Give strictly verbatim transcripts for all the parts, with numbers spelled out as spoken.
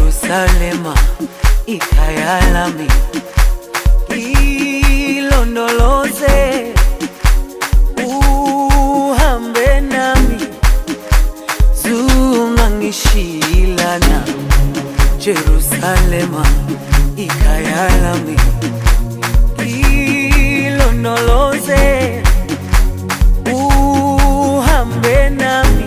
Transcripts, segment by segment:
Jerusalema ikhaya lami, ilondoloze uhambe nami, zungangishilana. Jerusalema ikhaya lami, ilondoloze uhambe nami,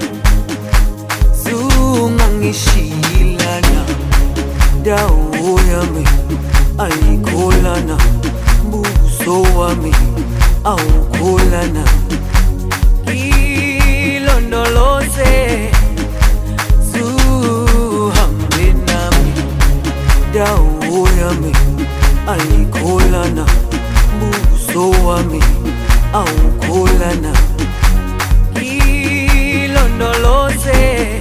zungangishilana. Dawo yami ayikholana, buso wami awukholana. Ilondoloze zuhambe nami, dawo yami ayikholana, buso wami awukholana. Ilondoloze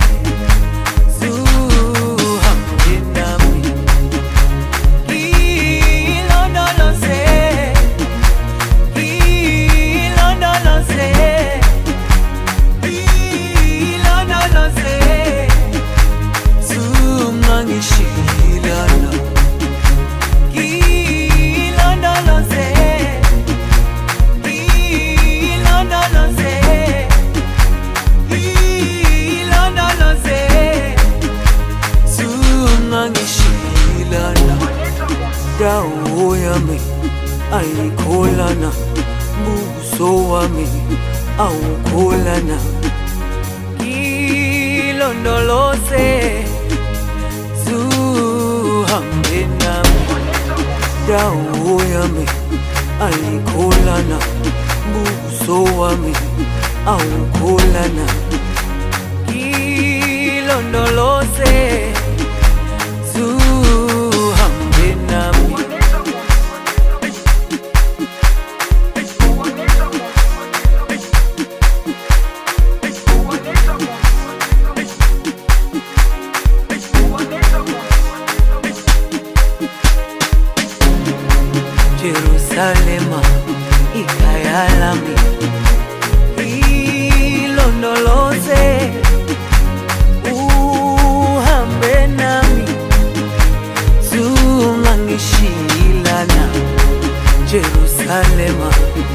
dawo yami ayikholana, buso wami awukholana. Ilondoloze zuhambe nami, dawo yami ayikholana, buso wami awukholana. Ilondoloze zuhambe nami. Jerusalema ikhaya lami, ilondoloze uhambe nami, zungangishilana. Jerusalema